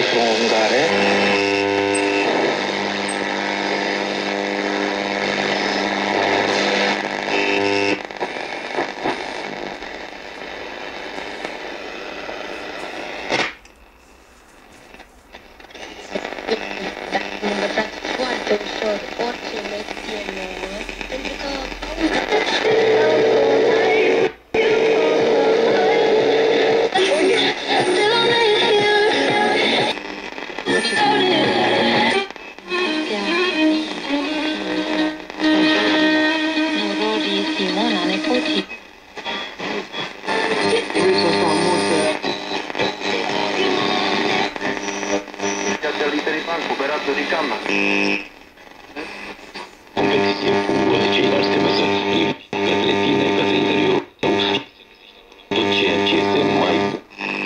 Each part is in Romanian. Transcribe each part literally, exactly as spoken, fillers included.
prolongare. Recuperato di gamma. Competiție cu ceilalți trebuie să fim către tine, către interior tău, tot ceea ce este mai bun.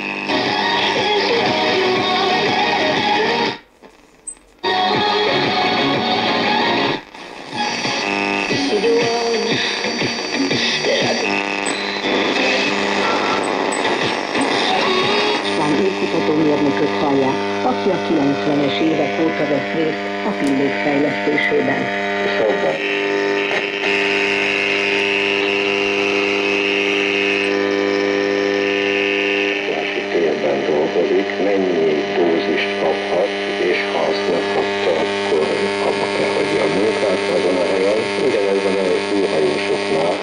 István égkutatómérnököt hallják, aki a kilencvenes évek óta vett részt a pillók fejlesztésében. Szóval. Aki térben dolgozik, mennyi dózist kaphat, és ha azt megkapta, akkor abba kell hagyja a munkát azon a helyen. Ugyanez van a űrhajósoknál.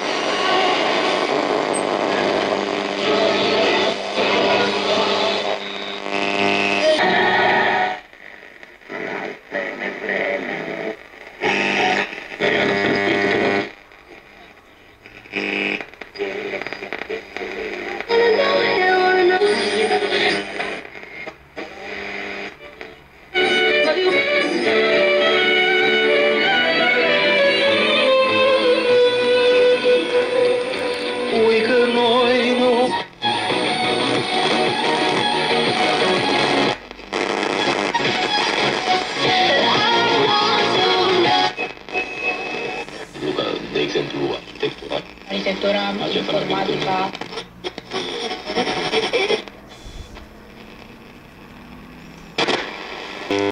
De exemplu, arhitectura, arhitectura, informatica,